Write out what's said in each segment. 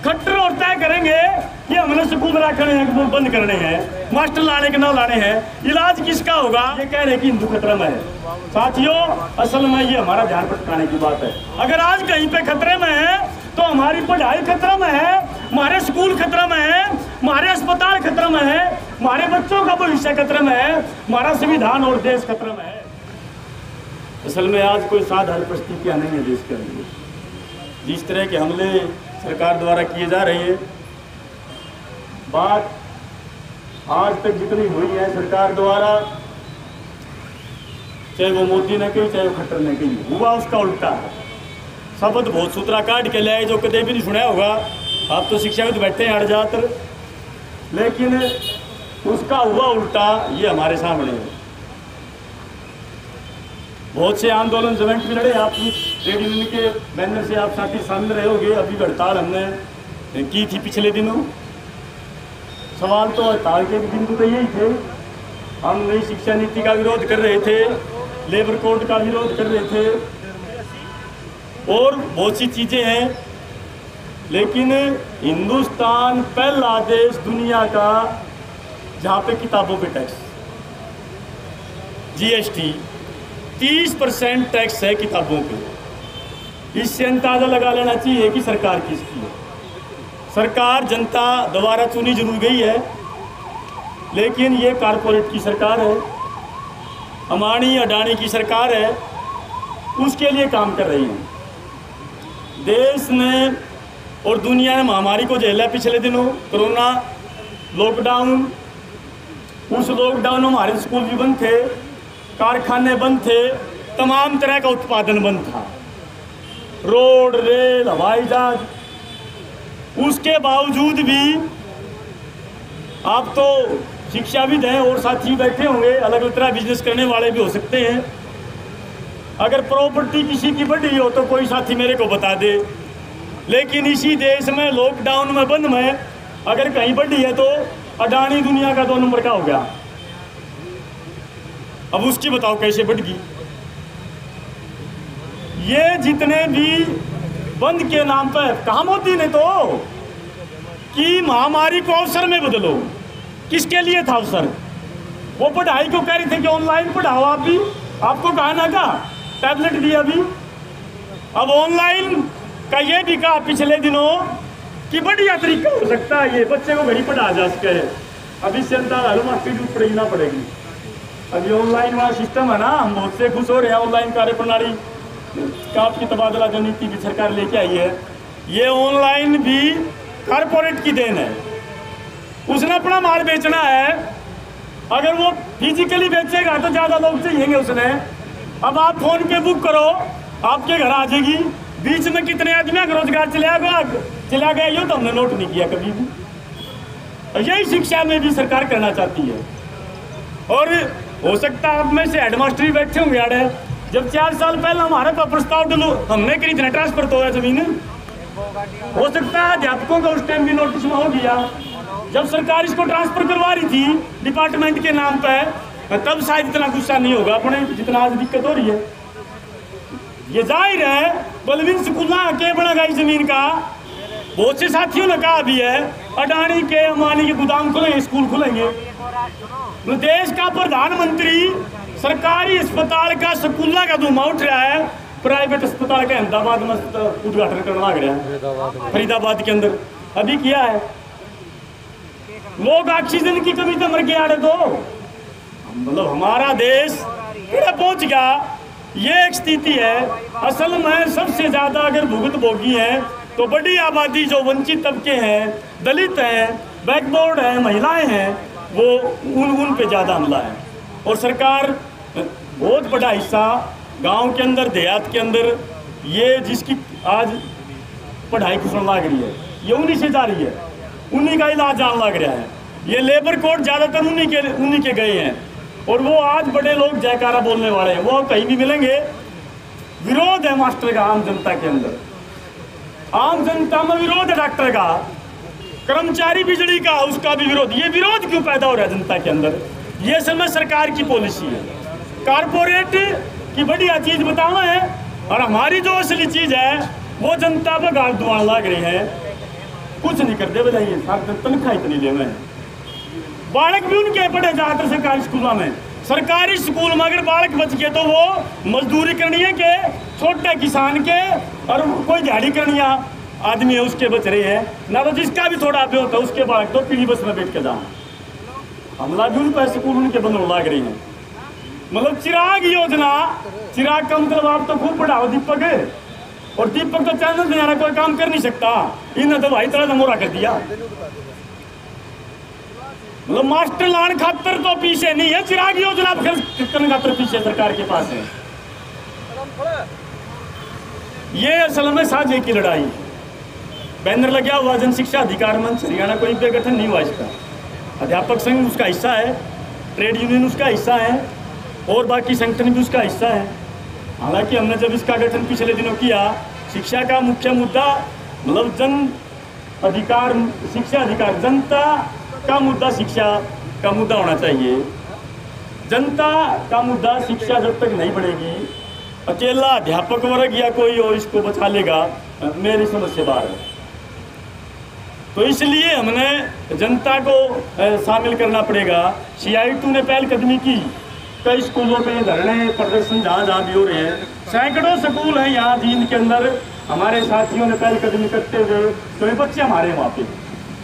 खट्टर और तय करेंगे कि हमने स्कूल रखने हैं, वो बंद करने हैं, मास्टर लाने के ना लाने हैं, इलाज किसका होगा? ये कह रहे कि हिंदू खतरे में है। साथियों, असल में ये हमारा ध्यान भटकाने की बात है। अगर आज कहीं पे खतरे में है तो हमारी पढ़ाई खतरे में है, हमारे स्कूल खतरे में है, हमारे अस्पताल खतरे में है, हमारे बच्चों का भविष्य खतरे में है, हमारा संविधान और देश खतरे में है। असल में आज कोई साधारण परिस्थितियां नहीं है देश के अंदर। जिस तरह के हमले सरकार द्वारा किए जा रहे हैं, बात आज तक जितनी हुई है सरकार द्वारा, चाहे वो मोदी ने कही चाहे वो खट्टर ने कही, हुआ उसका उल्टा है। शब्द बहुत सूत्रा काट के लाए जो कदे भी नहीं सुना होगा। आप तो शिक्षाविद बैठे हैं अड़जातर, लेकिन उसका हुआ उल्टा ये हमारे सामने है। बहुत से आंदोलन जमेंट भी लड़े, आप ट्रेड यूनियन के बैनर से आप साथी सामने रहे होंगे। अभी हड़ताल हमने की थी पिछले दिनों। सवाल तो हड़ताल के बिंदु तो यही थे, हम नई शिक्षा नीति का विरोध कर रहे थे, लेबर कोड का विरोध कर रहे थे और बहुत सी चीज़ें हैं। लेकिन हिंदुस्तान पहला देश दुनिया का जहाँ पे किताबों पे टैक्स, GST 30% टैक्स है किताबों पे। इससे अंदाजा लगा लेना चाहिए कि सरकार किसकी है। सरकार जनता द्वारा चुनी जरूर गई है, लेकिन ये कारपोरेट की सरकार है, अंबानी अडानी की सरकार है, उसके लिए काम कर रही है। देश ने और दुनिया ने महामारी को झेला पिछले दिनों, कोरोना लॉकडाउन। उस लॉकडाउन में हमारे स्कूल भी बंद थे, कारखाने बंद थे, तमाम तरह का उत्पादन बंद था, रोड रेल हवाई जहाज। उसके बावजूद भी आप तो शिक्षाविद हैं और साथी बैठे होंगे, अलग अलग तरह बिजनेस करने वाले भी हो सकते हैं। अगर प्रॉपर्टी किसी की बढ़ी हो तो कोई साथी मेरे को बता दे। लेकिन इसी देश में लॉकडाउन में बंद में अगर कहीं बढ़ी है तो अडानी दुनिया का 2 नंबर का हो गया। अब उसकी बताओ कैसे बढ़ गई। ये जितने भी बंद के नाम पर कहा मोदी ने तो कि महामारी को अवसर में बदलो। किसके लिए था अवसर? वो पढ़ाई को कह रहे थे कि ऑनलाइन पढ़ाओ। आप भी, आपको कहा ना का टैबलेट दिया अभी। अब ऑनलाइन का ये भी कहा पिछले दिनों कि बढ़िया तरीका हो सकता है, ये बच्चे को घर ही पढ़ा जा सके। अभी से मास्टर ना पड़ेगी। अभी ऑनलाइन वाला सिस्टम है ना, हम बहुत से खुश हो रहे हैं। ऑनलाइन कार्यप्रणाली का आपकी तबादला जो नीति भी सरकार लेके आई है, ये ऑनलाइन भी कारपोरेट की देन है। उसने अपना माल बेचना है, अगर वो फिजिकली बेचेगा तो ज़्यादा लोग चाहिएंगे उसने। अब आप फोन पे बुक करो, आपके घर आ जाएगी। बीच में कितने आदमी का रोजगार चला गया ये तो हमने नोट नहीं किया कभी भी। यही शिक्षा में भी सरकार करना चाहती है। और हो सकता है आप में से हेडमास्टर भी बैठे होंगे यार, जब 4 साल पहले हमारे पास प्रस्ताव डलो हमने कहीं इतना ट्रांसफर तो है जमीन। हो सकता है अध्यापकों का उस टाइम भी नोटिस में हो गया जब सरकार इसको ट्रांसफर करवा रही थी डिपार्टमेंट के नाम पर, तब शायद इतना गुस्सा नहीं होगा अपने जितना आज दिक्कत हो रही है। ये जाहिर है बलवीन स्कूल के बना गई जमीन का। बहुत से साथियों ने कहा भी है अडानी के अंबानी के गोदाम खुलेंगे, स्कूल खुलेंगे। तो देश का प्रधानमंत्री सरकारी अस्पताल का स्कूलों का धुआं उठ रहा है, प्राइवेट अस्पताल का अहमदाबाद में उद्घाटन करने लग रहा है, फरीदाबाद के अंदर अभी किया है। लोग ऑक्सीजन की कमी तो मर गया। तो मतलब हमारा देश पहुंच गया, ये एक स्थिति है। असल में सबसे ज्यादा अगर भुगत भोगी है तो बड़ी आबादी जो वंचित तबके हैं, दलित हैं, बैकवर्ड हैं, महिलाएं हैं, वो उन पे ज़्यादा हमला है। और सरकार बहुत बड़ा हिस्सा गांव के अंदर, देहात के अंदर ये जिसकी आज पढ़ाई घुसने लग रही है, ये उन्हीं से जा रही है, उन्हीं का इलाज जान लग रहा है। ये लेबर कोड ज़्यादातर उन्हीं के गए हैं और वो आज बड़े लोग जयकारा बोलने वाले हैं, वो कहीं भी मिलेंगे। विरोध है मास्टर का आम जनता के अंदर, आम जनता में विरोध है डॉक्टर का, कर्मचारी बिजली का उसका भी विरोध। ये विरोध क्यों पैदा हो रहा है जनता के अंदर? ये समय सरकार की पॉलिसी है, कारपोरेट की बढ़िया चीज बताना है और हमारी जो असली चीज है वो जनता पर गाल दुआन लग रही है। कुछ नहीं करते बताइए, साथ तनख्वाह इतनी ले में बालक भी उनके पढ़े ज्यादातर सरकारी स्कूलों में। सरकारी स्कूल में अगर बालक बच गए तो वो मजदूरी करनी है के छोटे किसान के, और कोई दिहाड़ी करनी है आदमी है उसके बच रहे हैं ना, तो जिसका भी थोड़ा पे होता है उसके बालक तो पीढ़ी बस में बैठ के जाओ। हमला भी उन पर स्कूल उनके बनने लाग रही है। मतलब चिराग योजना, चिराग का मतलब आप तो खूब पढ़ाओ दीपक है, और दीपक तो चैनल में आना कोई काम कर नहीं सकता, इन्हें तो भाई तरह मोरा कर दिया। मतलब मास्टर लान खातर तो पीछे नहीं है, चिराग योजना करने खातर पीछे सरकार के पास है। ये असल में साझे की लड़ाई। बैनर लगा हुआ जन शिक्षा अधिकार मंच हरियाणा, कोई भी गठन नहीं हुआ इसका। अध्यापक संघ उसका हिस्सा है, ट्रेड यूनियन उसका हिस्सा है, और बाकी संगठन भी उसका हिस्सा है। हालांकि हमने जब इसका गठन पिछले दिनों किया, शिक्षा का मुख्य मुद्दा मतलब जन अधिकार, शिक्षा अधिकार, जनता का मुद्दा शिक्षा का मुद्दा होना चाहिए। जनता का मुद्दा शिक्षा जब तक नहीं बढ़ेगी, अकेला अध्यापक वर्ग या कोई और इसको बचा लेगा, मेरी समझ से बाहर है। तो इसलिए हमने जनता को शामिल करना पड़ेगा। CITU ने पहलकदमी की, कई स्कूलों में धरने प्रदर्शन जहाँ जहाँ भी हो रहे हैं, सैकड़ों स्कूल हैं यहाँ जींद के अंदर, हमारे साथियों ने पहलकदमी करते हुए, तो ये बच्चे हमारे वहाँ पे,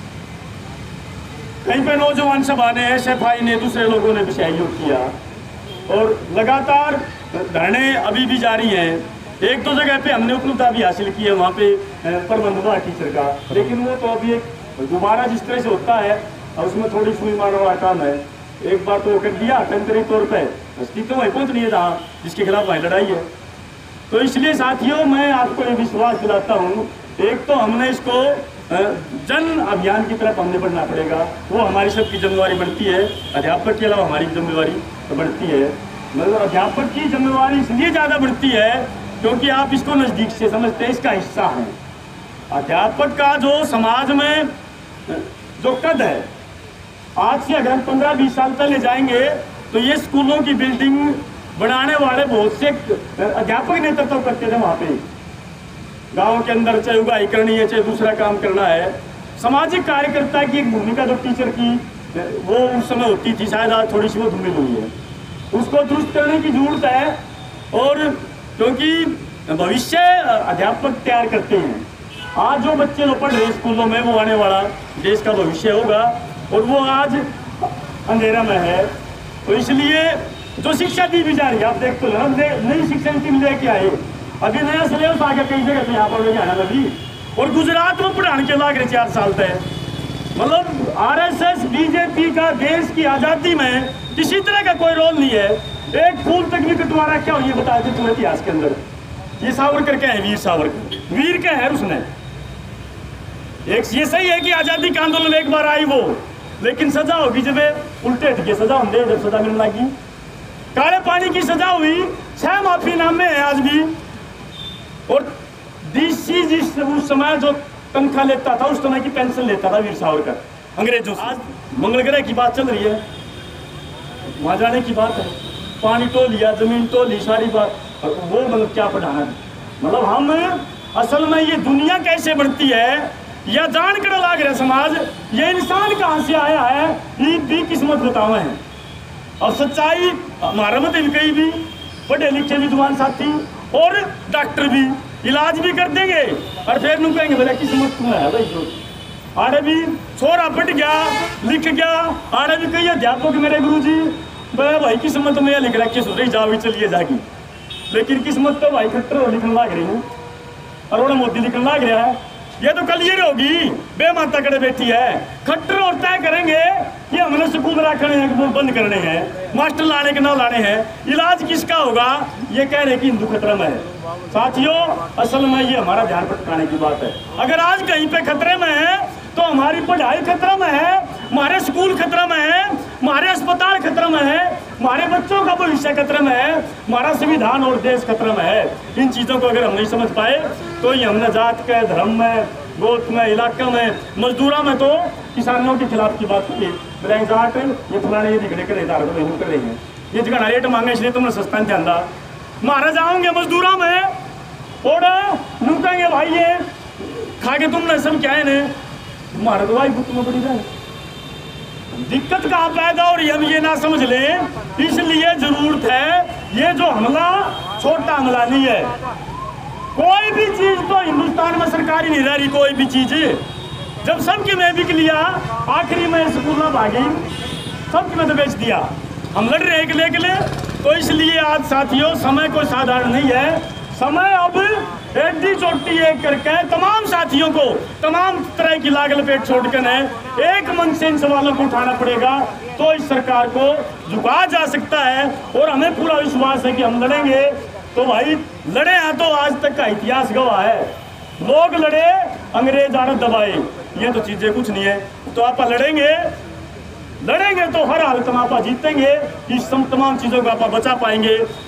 कहीं पे नौजवान सभा ने, SFI ने, दूसरे लोगों ने भी सहयोग किया, और लगातार धरने अभी भी जारी हैं। एक दो जगह पे हमने उपलब्धता भी हासिल की है वहाँ पे प्रबंध हुआ टीचर का, लेकिन वो तो अभी एक दोबारा जिस तरह से होता है उसमें थोड़ी सुई मारने वाला काम है। एक बार तो कर दिया टेम्परेरी तौर पर, अस्तित्व वहीं पहुँच नहीं है जहाँ जिसके खिलाफ वहीं लड़ाई है। तो इसलिए साथियों मैं आपको ये विश्वास दिलाता हूँ, एक तो हमने इसको जन अभियान की तरफ हमने बढ़ना पड़ेगा, वो हमारी सबकी जिम्मेवारी बनती है। अध्यापक के अलावा हमारी जिम्मेवारी तो बढ़ती है, मतलब अध्यापक की जिम्मेवारी इसलिए ज़्यादा बढ़ती है क्योंकि आप इसको नज़दीक से समझते हैं, इसका हिस्सा है। अध्यापक का जो समाज में जो कद है, आज से अगर 15-20 साल पहले जाएंगे तो ये स्कूलों की बिल्डिंग बनाने वाले बहुत से अध्यापक नेतृत्व करते थे वहाँ पे गाँव के अंदर, चाहे उगाई करनी है चाहे दूसरा काम करना है। सामाजिक कार्यकर्ता की एक भूमिका जो टीचर की वो उस समय होती थी, शायद आज थोड़ी सी वो धूमिल हुई है, उसको दुरुस्त करने की जरूरत है। और क्योंकि भविष्य अध्यापक तैयार करते हैं, आज जो बच्चे जो पढ़ रहे स्कूलों में वो आने वाला देश का भविष्य होगा, और वो आज अंधेरा में है। तो इसलिए जो शिक्षा दी भी जा रही है, आप देख तो नई शिक्षा नीति में लेके आए, अभी नया सिलेबस आ गया कई जगह पे, यहाँ पर हरियाणा में भी, और गुजरात में पढ़ाने के लाग रहे 4 साल तक। मतलब RSS BJP का देश की आज़ादी में किसी तरह का कोई रोल नहीं है, एक फूल तक भी कटवारा क्या हो ये बताया थे तुम्हें इतिहास के अंदर। ये सावरकर क्या है, वीर सावरकर, वीर क्या है उसने, एक ये सही है कि आज़ादी का आंदोलन एक बार आई वो, लेकिन सजा होगी जब उल्टे टिके सजा होंगे, जब सजा मिलने लगी। काले पानी की सजा हुई, 6 माफी नामे हैं आज भी, और DC जिस उस समय जो तनख्वाह लेता था, उस समय की पेंशन लेता था वीर सावरकर अंग्रेजों से। आज मंगल ग्रह की बात चल रही है, वहाँ जाने की बात है, पानी तो लिया, जमीन तो ली, सारी बात, वो मतलब क्या पढ़ाना है। मतलब हम असल में ये दुनिया कैसे बढ़ती है या जान कर लाग रहा समाज, ये इंसान कहाँ से आया है, ये भी किस्मत बतावे हैं। और सच्चाई हमारा मत कहीं भी पढ़े लिखे विद्वान साथी और डॉक्टर भी इलाज भी कर देंगे, और फिर नु कहेंगे बोले किस्मत तुम्हें है भाई, जो आड़े भी छोरा पढ़ गया लिख गया, आड़े भी कही अध्यापक मेरे गुरु जी भाई किस्मत में लिख रहा कि सुधरी जा भी चलिए जागी, लेकिन किस्मत तो भाई खट्टर लिखने लाग रही हूँ, अरुण मोदी लिखने लाग रहा है। ये तो कल ये होगी बेमाता कड़े बैठी है, खट्टर और तय करेंगे कि हमने स्कूल रखने हैं बंद करने हैं, मास्टर लाने के ना लाने हैं, इलाज किसका होगा, ये कह रहे कि हिंदू खतरा में है। साथियों असल में ये हमारा ध्यान भटकाने की बात है। अगर आज कहीं पे खतरे में है तो हमारी पढ़ाई खतरा में है, हमारे स्कूल खतरा में है, हमारे अस्पताल खतरा में है, हमारे बच्चों का भविष्य खतरा में है, हमारा संविधान और देश खतरा में है। इन चीज़ों को अगर हम नहीं समझ पाए तो ये हमने जात के, धर्म में, गोत में, इलाका में, मजदूरा में, तो किसानों के खिलाफ की बात की जाट ये फलाने ये दिखने कर रहे हैं, ये जगह रेट मांगे इसलिए तुमने सस्ता ध्यान दा, मारा जाओगे मजदूरा में और नूकेंगे भाई ये खा के तुमने सब क्या है ने तुम्हारा दवाई बुक में बड़ी जाए। दिक्कत कहाँ पैदा हो रही है हम ये ना समझ लें, इसलिए जरूरत है ये जो हमला छोटा हमला नहीं है। कोई भी चीज तो हिंदुस्तान में सरकारी नहीं रह रही, कोई भी चीज। जब सबकी मैं बिक लिया, आखिरी में स्कूल में भागी, सबकी मैं तो बेच दिया। हम लड़ रहे हैं के लिए। तो इसलिए आज साथियों समय कोई साधारण नहीं है। समय अब एडी चोटी एक करके तमाम साथियों को तमाम तरह की लाग लपेट छोड़ कर एक मन से इन सवालों को उठाना पड़ेगा, तो इस सरकार को झुकाया जा सकता है। और हमें पूरा विश्वास है कि हम लड़ेंगे। तो भाई लड़े हैं तो आज तक का इतिहास गवाह है, लोग लड़े, अंग्रेज आड़त दबाए, ये तो चीजें कुछ नहीं है। तो आप लड़ेंगे तो हर हालत में आप जीतेंगे। इस तमाम चीजों को आप बचा पाएंगे।